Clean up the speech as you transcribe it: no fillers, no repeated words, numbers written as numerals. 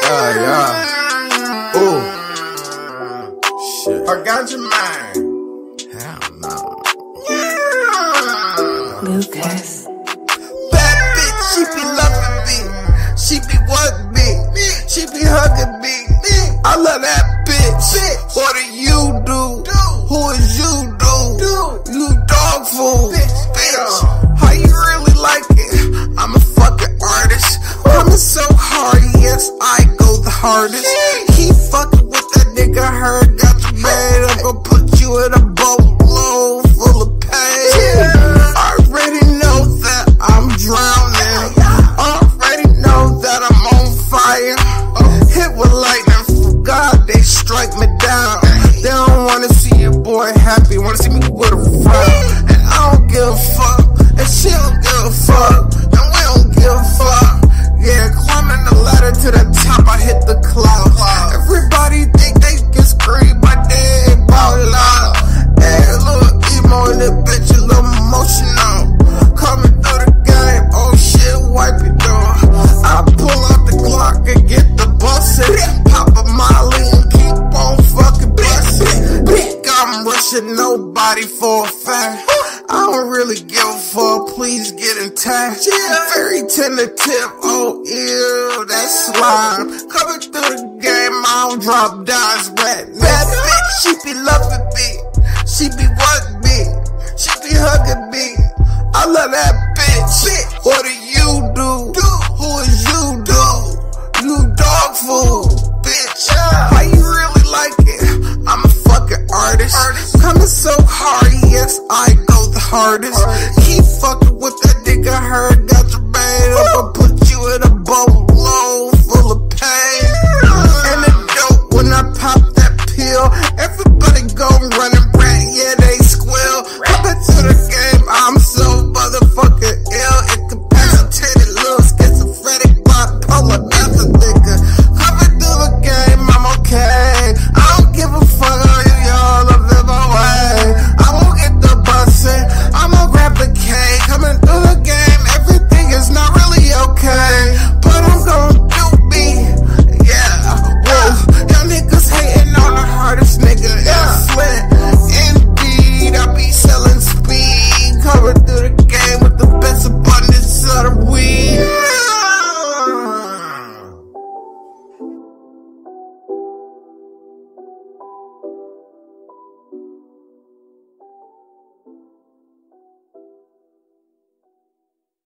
Yeah. Ooh. Shit. Herbganjamane. Hell no. Lucas. Bad bitch, she be loving me. She be wanting me. She be hugging me. I love that bitch. What do you do? Who is you, dude? You dog food. Bitch. How you really like it? I'm a fucking artist. Coming so hard, yes, I go the hardest. He fucking with that nigga Herbganjamane. I'm gonna put you in a boatload full of pain. I already know that I'm drowning. Already know that I'm on fire. Hit with lightning from God, they strike me down. They don't wanna see your boy happy, wanna see me with a frown. And I don't give a fuck, and she don't give a fuck, and we don't give a fuck. Yeah, climbing the ladder to the top, I hit the clouds. Everybody think they can scream, but they ain't ball loud. Hey, a little emo in this bitch, a little emotional. Coming through the game, oh shit, wipe it door. I pull out the Glock and get the bussin'. Pop a molly and keep on fucking bustin'. I'm rushing nobody for a fact. I don't really give a fuck, please get in touch. Very tentative, oh ew, that's slime. Coming through the game, I don't drop down, it's red. That bitch, she be loving me. She be wanting me. She be hugging me. I love that bitch. What do you do?